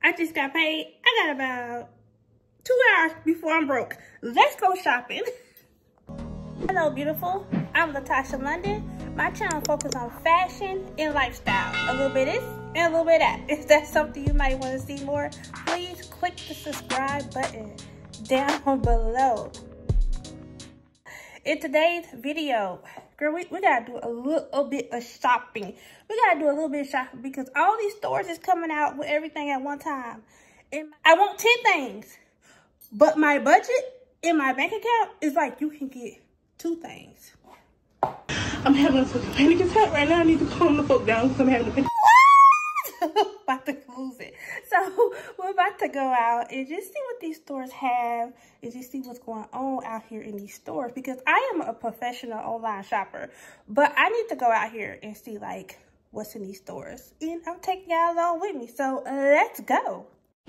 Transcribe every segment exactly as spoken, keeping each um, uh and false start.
I just got paid. I got about two hours before I'm broke. Let's go shopping. Hello, beautiful. I'm Latasha London. My channel focuses on fashion and lifestyle. A little bit of this and a little bit of that. If that's something you might want to see more, please click the subscribe button down below. In today's video, girl, we, we gotta do a little bit of shopping. We gotta do a little bit of shopping because all these stores is coming out with everything at one time. And I want ten things, but my budget in my bank account is like you can get two things. I'm having a panic attack right now. I need to calm the fuck down because I'm having a panic. About to lose it. So we're about to go out and just see what these stores have and just see what's going on out here in these stores, because I am a professional online shopper, but I need to go out here and see like what's in these stores, and I'm taking y'all along with me. So uh, let's go.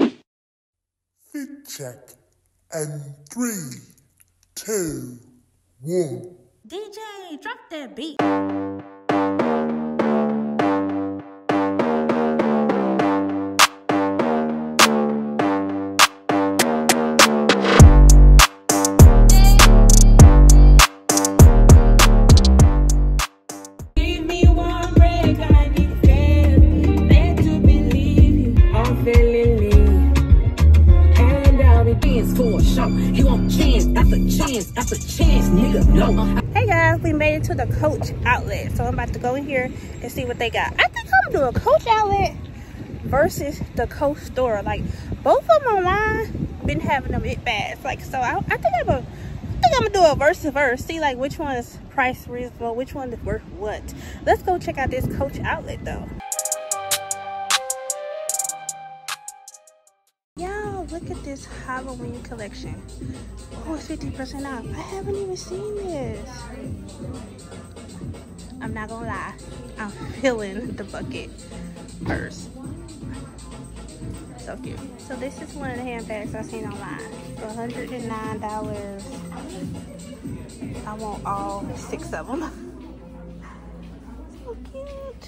Fit check and three, two, one. D J, drop that beat. Hey guys, we made it to the Coach outlet, so I'm about to go in here and see what they got. I think I'm gonna do a Coach outlet versus the Coach store. Like both of them online been having them it bags. Like so, I, I think I'm a, I think I'm gonna do a versus verse. See like which one is price reasonable, which one is worth what. Let's go check out this Coach outlet though. Look at this Halloween collection. Oh, it's fifty percent off. I haven't even seen this. I'm not gonna lie. I'm feeling the bucket first. So cute. So this is one of the handbags I've seen online for one hundred nine dollars. I want all six of them. So cute.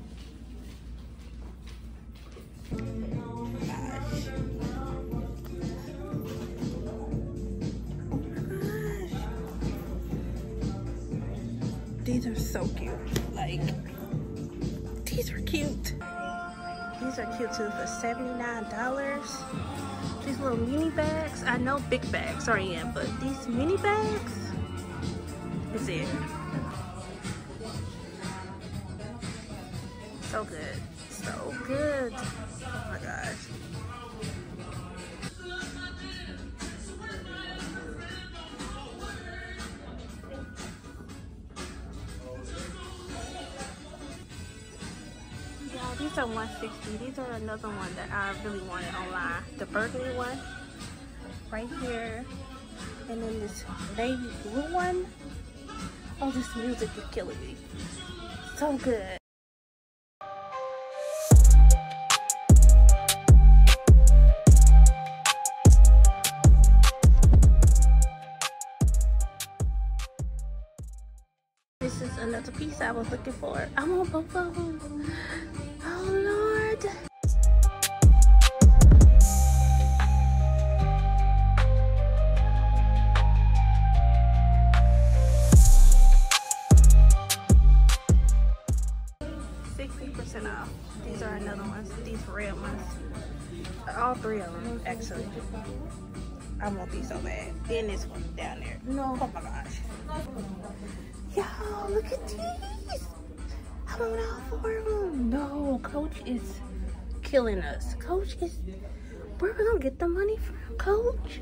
These are so cute. Like, these are cute. These are cute too for seventy-nine dollars. These little mini bags. I know big bags are in, but these mini bags is it. So good. So good. Oh my gosh. These are one sixty. These are another one that I really wanted online. The burgundy one right here, and then this navy blue one. Oh, this music is killing me. So good. This is another piece I was looking for. I want both of them. Oh Lord. sixty percent off. These are another ones. These red ones. All three of them, actually. I want these so bad. Then this one down there. No. Oh my gosh. Y'all, look at these. I want all four of them. No, Coach is killing us. Coach is, where we gonna get the money from, Coach?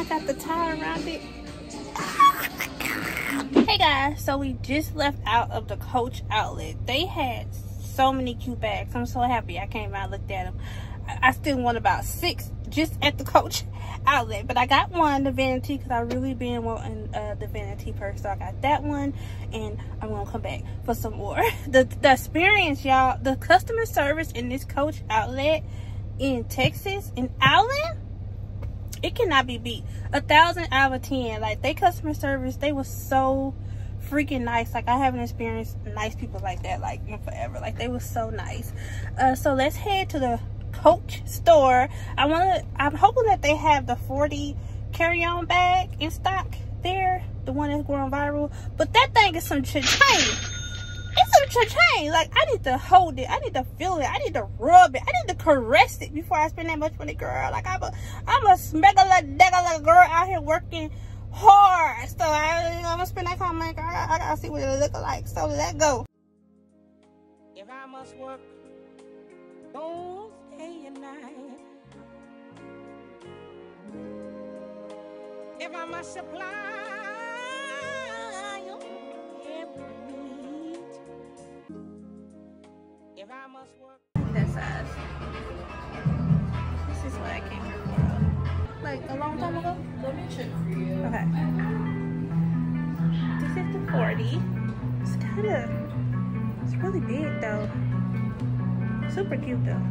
I got the tie around it. Hey guys, so we just left out of the Coach outlet. They had so many cute bags. I'm so happy I came out and looked at them. I, I still want about six just at the Coach outlet, but I got one, the vanity, because I really been wanting uh, the vanity purse. So I got that one, and I'm gonna come back for some more. The, the experience, y'all, the customer service in this Coach outlet in Texas, in Allen, it cannot be beat. A thousand out of ten. Like, they customer service, they was so freaking nice. Like, I haven't experienced nice people like that like in forever. Like, they was so nice. Uh, so let's head to the Coach store. I wanna. I'm hoping that they have the forty carry-on bag in stock there, the one that's going viral. But that thing is some cha-ching. It's some cha-ching. Like, I need to hold it. I need to feel it. I need to rub it. I need to caress it before I spend that much money, girl. Like, I'm a, I'm a smegala degala girl out here working hard. So I, I'm gonna spend that kind of money. Girl. I, gotta, I gotta see what it look like. So let go. If I must work, don't day and night. If I must supply every need, if I must work. That size. This is what I came here for. Like a long time ago? Let me check for you. Okay. This is the forty. It's kind of, it's really big though. Super cute though.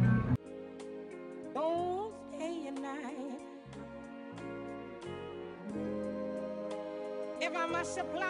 If I must supply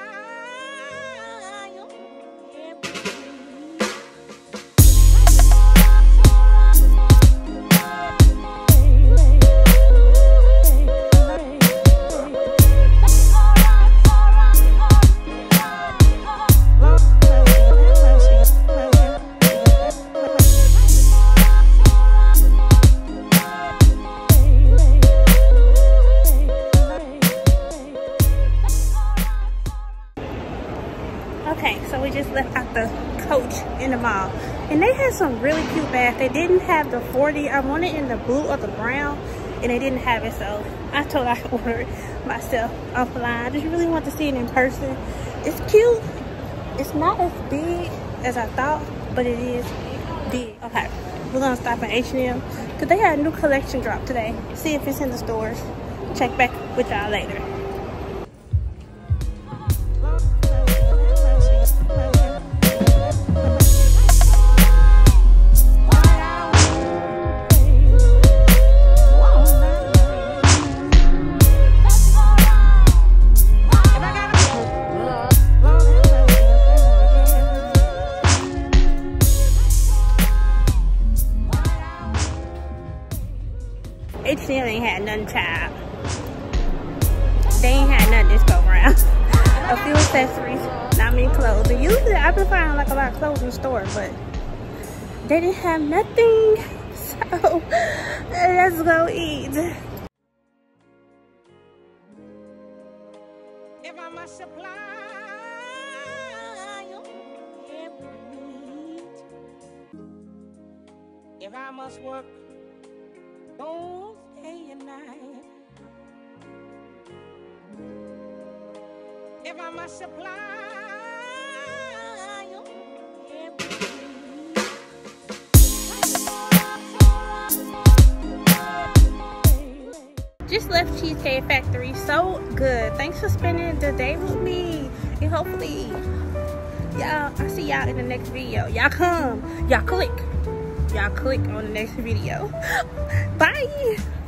Okay, so we just left out the Coach in the mall, and they had some really cute bags. They didn't have the forty. I wanted in the blue or the brown, and they didn't have it, so I told I ordered it myself offline. I just really want to see it in person. It's cute. It's not as big as I thought, but it is big. Okay, we're gonna stop at H and M because they had a new collection drop today. See if it's in the stores. Check back with y'all later. H and M ain't had nothing, child. They ain't had nothing this go around. A few accessories, not many clothes. And usually I've been finding like a lot of clothes in the store, but they didn't have nothing. So let's go eat. If I must supply every need, if I must work both day and night, if I must supply just left Cheesecake Factory. So good. Thanks for spending the day with me, and hopefully y'all, I see y'all in the next video. Y'all come, y'all click y'all click on the next video. Bye.